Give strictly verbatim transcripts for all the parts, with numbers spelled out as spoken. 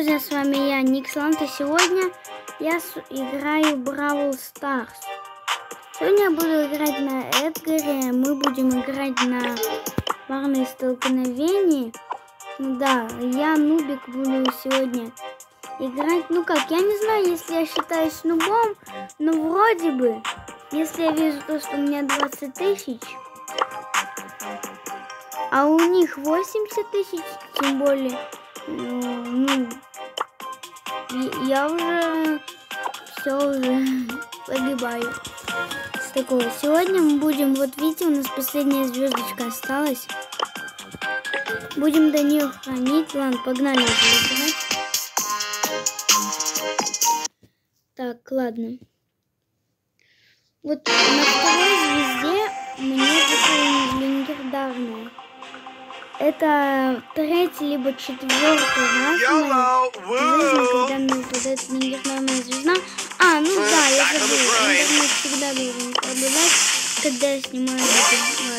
друзья, с вами я, Никсланд, и сегодня я играю в Бравл Старс. Сегодня я буду играть на Эдгаре, мы будем играть на парные столкновения. Ну да, я нубик буду сегодня играть. Ну как, я не знаю, если я считаюсь нубом, но вроде бы, если я вижу то, что у меня двадцать тысяч, а у них восемьдесят тысяч, тем более, ну, я уже все уже погибаю с такого. Сегодня мы будем, вот видите, у нас последняя звездочка осталась. Будем до нее хранить. Ладно, погнали уже играть. Так, ладно. Вот на второй звезде мне выпала легендарная. Это третий либо четвертый раз в моей жизни, когда мне выпадает легендарная звезда. А, ну да, я забыла. Интернет всегда должен пропадать, когда я снимаю видео.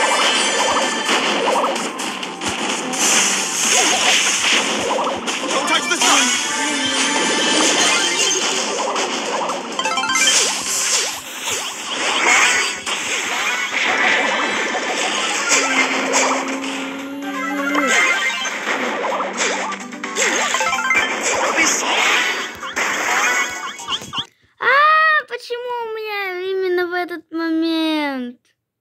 Почему у меня именно в этот момент?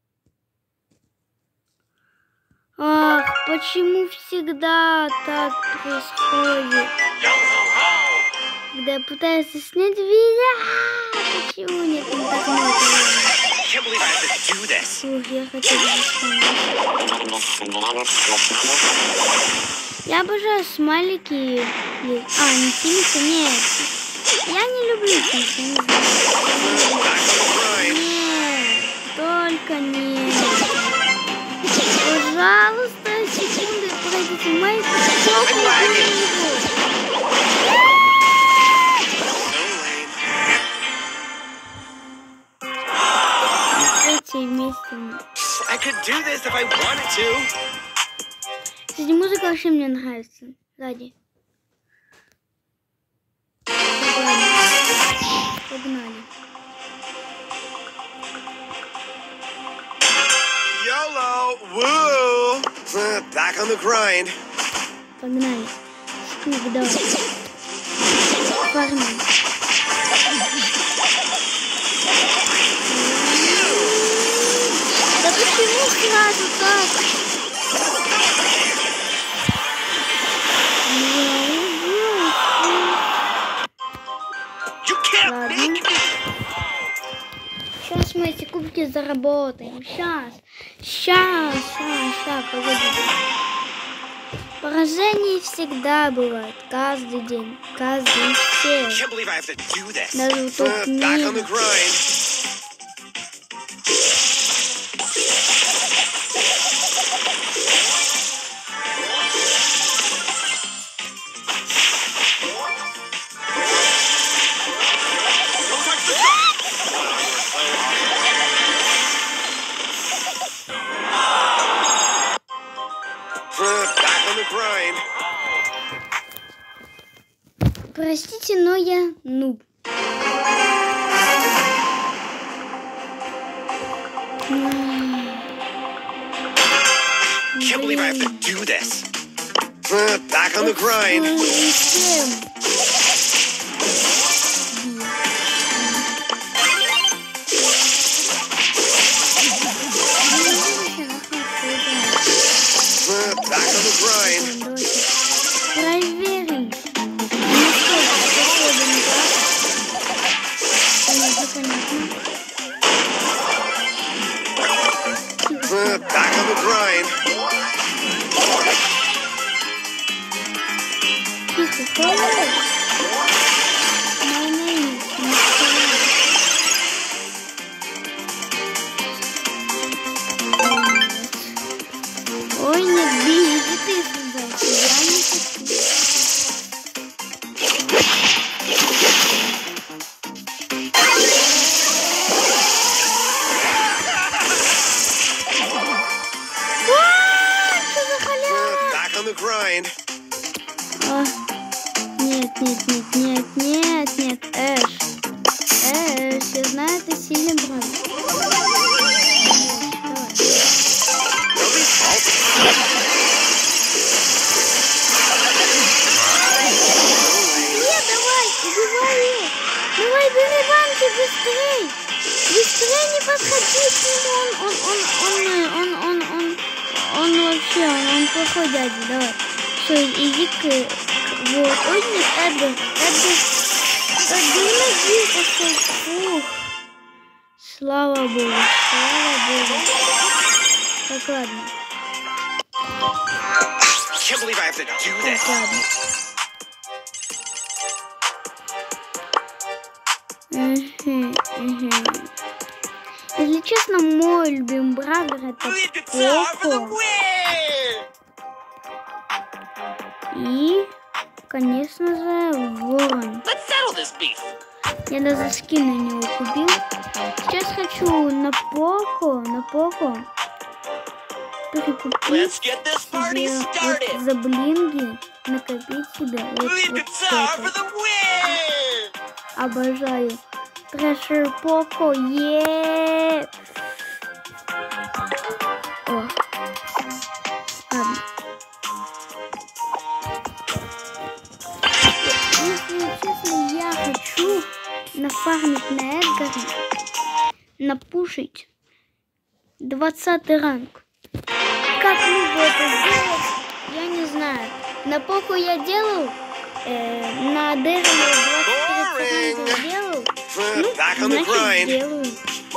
Ах, почему всегда так происходит? Когда я пытаюсь снять видео, а, почему нет, не так много? Ух, я хочу Я обожаю смайлики. А, не тимиться, нет. Я не люблю тимиться, не знаю. Нет, только нет. Пожалуйста, секунды, пройдите мои Эти вместе. Кстати, музыка вообще мне нравится. Сзади. Погнали. YOLO! Woo! Back on the grind. Погнали. Скуп, давай. Погнали. Да почему сразу так? Ладно. Сейчас мы эти кубки заработаем. Сейчас. Сейчас. Сейчас. Сейчас. Погоди. Поражения всегда бывают. Каждый день. Каждый все. Даже в тот мир. Простите, но я нуб. Can't believe I have to do this. Back on the grind. Back on the grind. Проверим. Back on the grind. Ой, нет, беги ты сюда. Я не хочу. Back on the grind. А, нет, нет, нет, нет, нет, нет, Эш. Эш, я знаю, ты сильный брат. Нет, давай, убивай ее. Давай, бери банки, быстрей. Быстрей не подходи к нему. Он, он, он, он, он, он, он, он вообще, он, он плохой дядя, давай. Все, иди к... Вот, ой, нет, Эдгар, Эдгар, Эдгар, иди, пошел, фух. Слава Богу, слава Богу. Так, ладно. Can't believe I have to do Так, this. ладно. Угу, угу. Если честно, мой любимый бравлер это Поко. И, конечно же, Ворон. Я даже скин на него купил. Сейчас хочу на Поко, на Поко перекупить себе вот за блинги, накопить себе вот, вот это. Обожаю. Трэшер Поко, е. О. Ладно. Если честно, я хочу нафармить на Эдгаре, напушить двадцатый ранг. Как могу это сделать, я не знаю. На Поко я делал, э, на Дэриле двадцать три ранга делал. Ну, значит, делаю.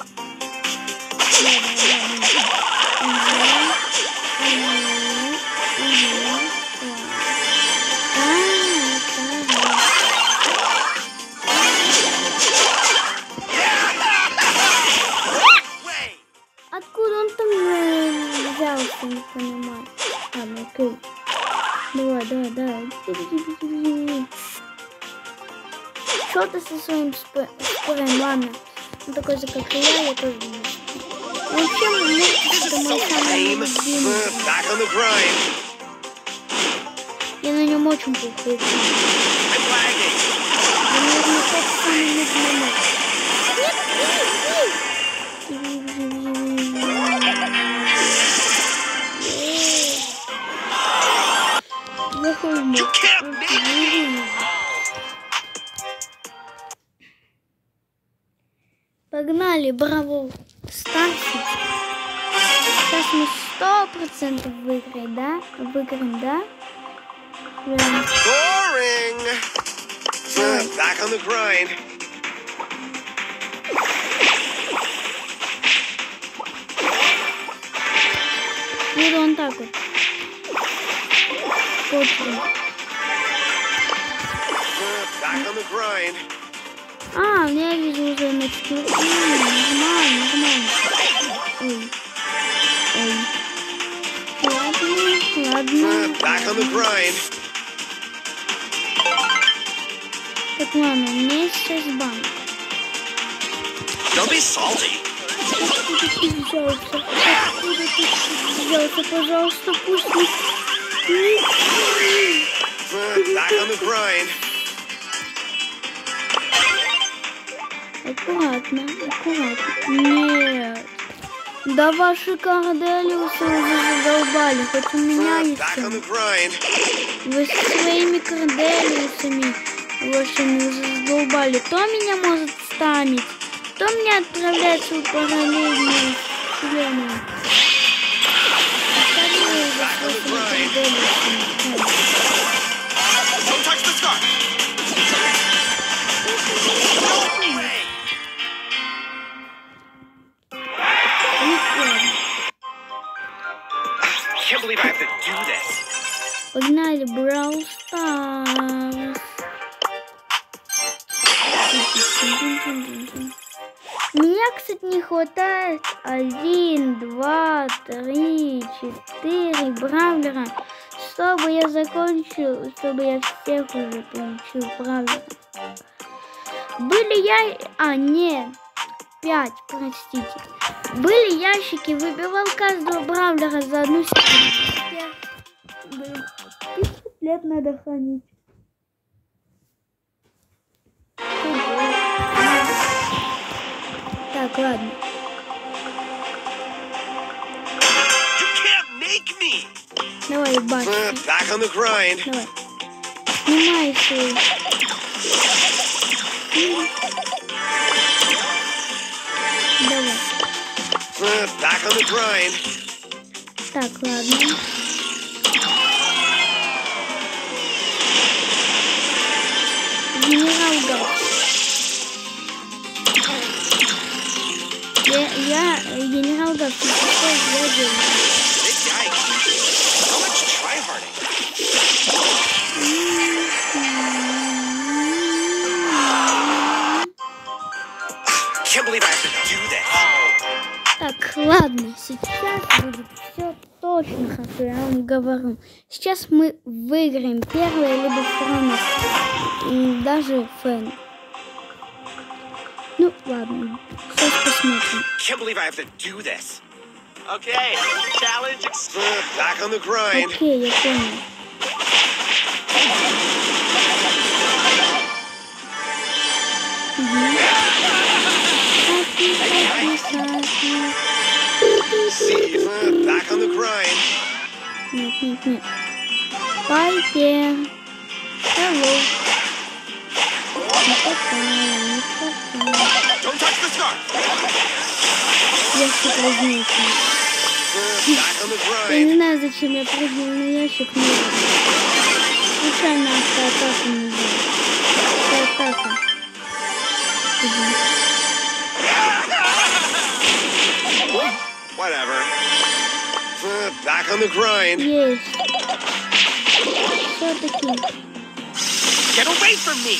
Откуда он там взялся, не понимаю. Ладно, окей. Давай, давай, давай. Что ты со своим спором, ладно. Он такой же, как и я, я тоже не знаю. Вообще, может, это мой самый любимый. Я на нем очень плохо играю. Я, наверное, так самый любимый. Нет, нет, Погнали, Бравл Старси. Сейчас мы сто процентов выиграем, да? Выиграем, да? Boring. Back on the grind. Вот он так вот. Back on the grind. А, я вижу уже на четыре. Нормально, нормально. Ой. Ой. Ладно, ладно. Back on the grind. Так, ладно, у меня есть шесть банк. Don't be salty. Откуда ты взялся? Откуда ты взялся? Пожалуйста, пусть не... Back on the grind. Аккуратно, аккуратно. Нет. Да ваши Корделиусы уже задолбали. Хоть у меня есть. Вы со своими Корделиусами вашими уже задолбали. Кто меня может стамить? Кто меня отправляется в параллельную вселенную? Оставили уже со своими Корделиусами. Can't believe I have to do this. Погнали, Бравл Старс. Меня, кстати, не хватает один, два, три, четыре бравлера, чтобы я закончил, чтобы я всех уже получил бравлера. Были я... А, нет. Пять, простите. Были ящики, выбивал каждого бравлера за одну секунду. Блин, пятьсот лет надо хранить. Так, ладно. Давай, бач. Back on the grind. Давай. Снимай свой. Давай. Back on the grind. Так, ладно. Генерал Гал. Я, я генерал Гал. Я делаю. Так, ладно, сейчас будет все точно хорошо, я вам говорю. Сейчас мы выиграем первое либо второе место. Даже Фэн. Ну, ладно, сейчас посмотрим. Okay, challenge accepted. Back on the grind. Окей, я понял. See, back on the grind. Нет, нет, нет. Пайпер. Hello. Не попала, не попала. Don't touch the scarf. Я все прыгнулся. Back on the Я не grind. знаю, зачем я прыгнул на ящик, но случайно автоатаку не взял. Автоатака. Whatever. Back on the grind. Есть. Все-таки. Get away from me.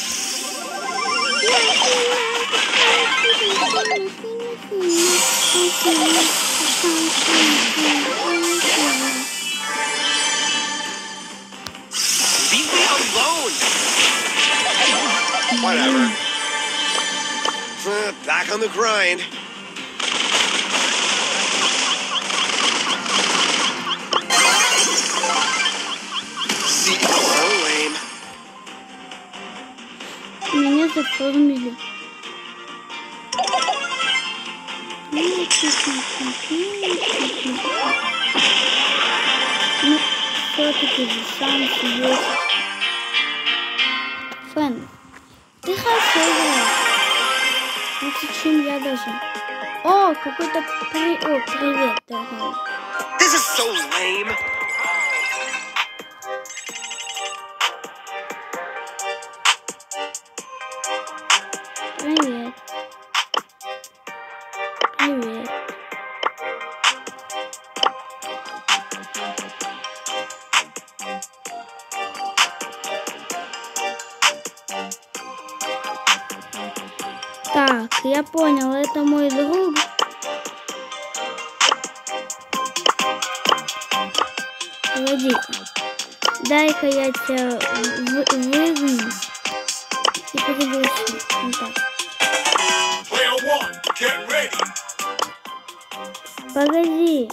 Leave me alone. Whatever. Back on the grind. See, so lame. Меня заформили. Ну, все-таки же шанс есть. Фэн, ты хорошо играешь. Лучше, чем я даже. О, какой-то при... О, привет, дорогой. This is so lame. Привет. Привет. Так, я понял, это мой друг. Погоди. Дай-ка я тебя вы выгну и приглашу. Вот так. Погоди.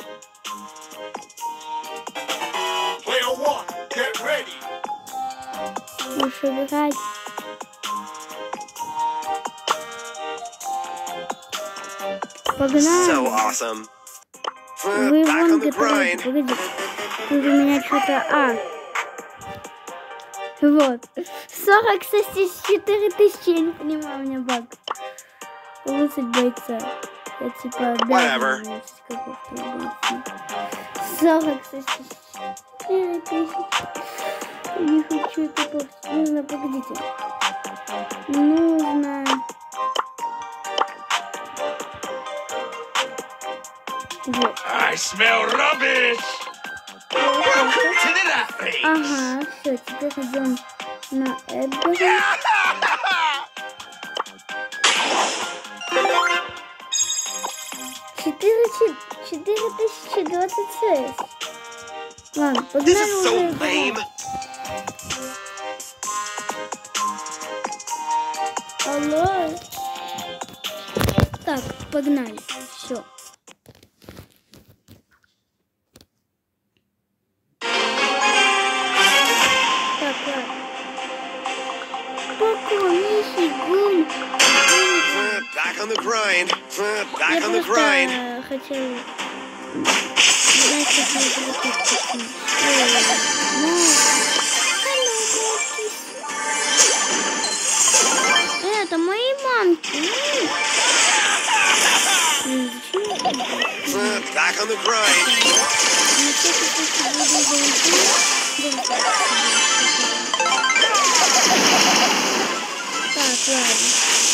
Можешь играть. Погнали. So awesome. Вы Back вон on the где-то, grind. погоди. Тут у меня что-то... А. Вот. сорок четыре тысячи, я не понимаю, у меня баг. Улучшить бойца. Я типа обязан улучшить какого-то бойца. сорок четыре тысячи. Не хочу это портить. Нужно, погодите. Нужно... Вот. I smell rubbish. Welcome to the lab. Ага, все, теперь идем на Эдгара. четыре тысячи двадцать шесть. Ладно, погнали This is so уже lame. играть. Алло. Так, погнали. Все. Так, ладно. Пока, не секунд. Back on the grind. Uh, back Я on the просто grind. э, хотел... Знаете, хотел залететь. Ну... Это мои мамки. Uh, back on the grind. Так, ладно.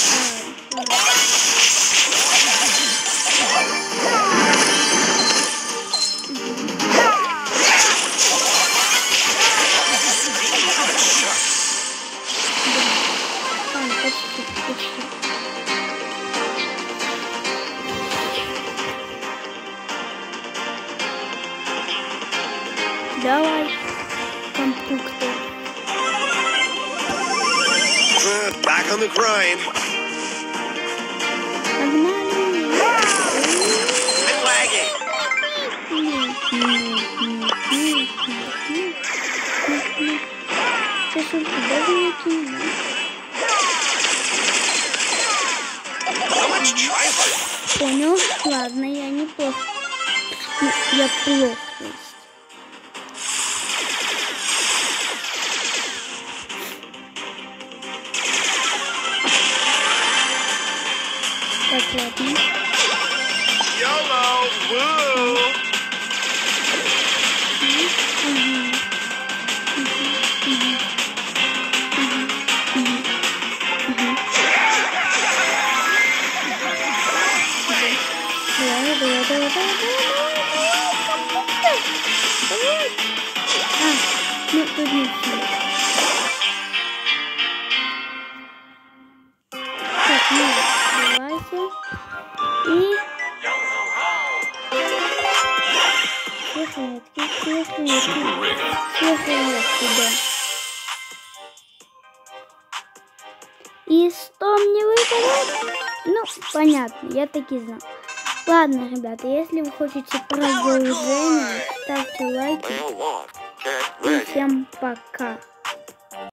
Ладно, почти, почти. Давай, компьютер. Uh, back on the grind. Погнали. I'm lagging. Сейчас он туда залетит. So much trifling. Понял? Ладно, я неплохо. Ну, я плохо. Так, ладно. YOLO. Woo. Давай, давай, давай, давай, давай. А, ну тут не все. Так, ну, давайте. И... Сверхлетки, сверхлетки, сверхлетки, да. И что мне выпадет? Ну, понятно, я таки знал. Ладно, ребята, если вы хотите продолжение, ставьте лайки. И всем пока.